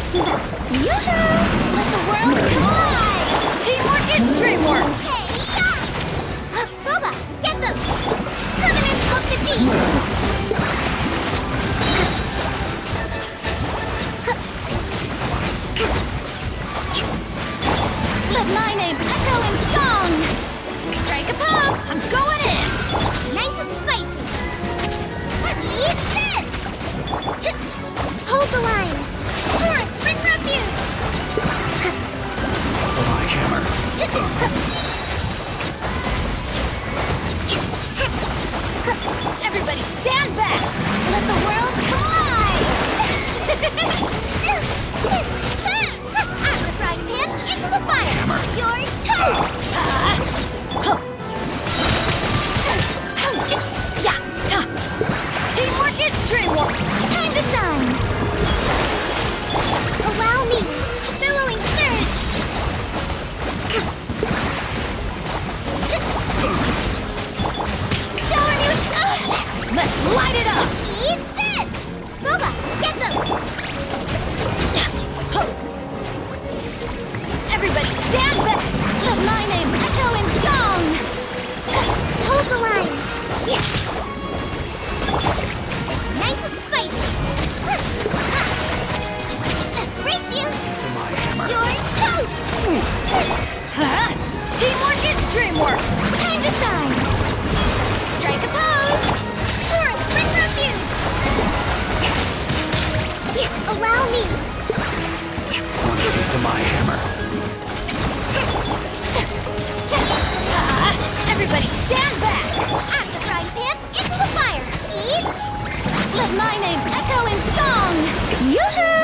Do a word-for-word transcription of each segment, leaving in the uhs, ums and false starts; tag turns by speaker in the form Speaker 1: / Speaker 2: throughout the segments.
Speaker 1: Yoo-hoo! Let the world collide! Teamwork is dreamwork!
Speaker 2: Hey, yeah! Uh, Boba, get them! Covenant of the Deep!
Speaker 1: Let my name echo in song! Strike a pop! I'm going in!
Speaker 2: Nice and spicy! Eat this! Hold the line! Torrent, bring refuge!
Speaker 3: My hammer.
Speaker 1: Everybody stand back! Let the world collide!
Speaker 2: Out the frying pan, into the fire! You're toast!
Speaker 1: Teamwork is dreamwork!
Speaker 2: Time to shine! Allow me! Billowing surge!
Speaker 1: Shower new... Let's light it up!
Speaker 2: Eat this! Boba, get them!
Speaker 1: Everybody stand back! Let my name echo in song!
Speaker 2: Hold the line! Nice and spicy! Race you!
Speaker 3: My hammer.
Speaker 2: You're toast!
Speaker 1: Huh? Teamwork is dreamwork!
Speaker 2: Time to shine! Strike a pose! Torrent, bring refuge! Allow me!
Speaker 3: One kick to my hammer.
Speaker 1: Ah, everybody stand back!
Speaker 2: Out the frying pan, into the fire! Eat!
Speaker 1: Let my name echo in song! Yoo-hoo!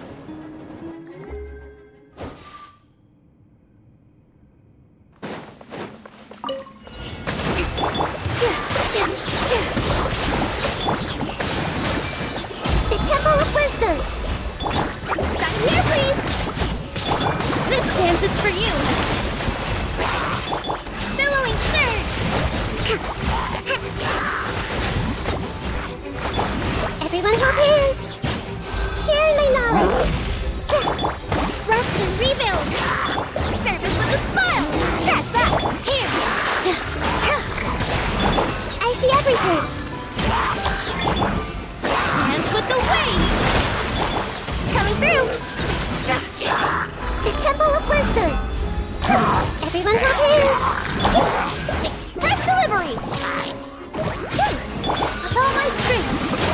Speaker 2: The Temple of Wisdom! Down here, please! This dance is for you! Billowing surge! Everyone hold hands! Share my knowledge! Rest and rebuild! Service with a smile! Step back! Here! I see everything! Dance with the waves! Coming through! The Temple of Wisdom! Everyone hold hands! Express delivery! With all my strength!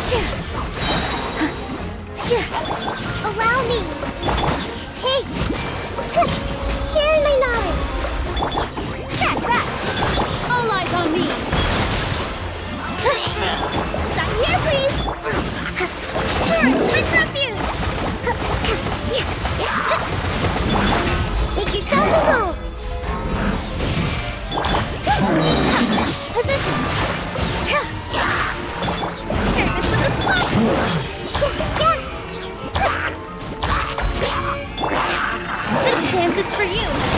Speaker 2: Allow me! Hey! Share my knowledge! Step back!
Speaker 1: All eyes on me!
Speaker 2: Down here, please! Turn! Bring refuge! Make yourselves at home! Positions! Service with a spot! This dance is for you!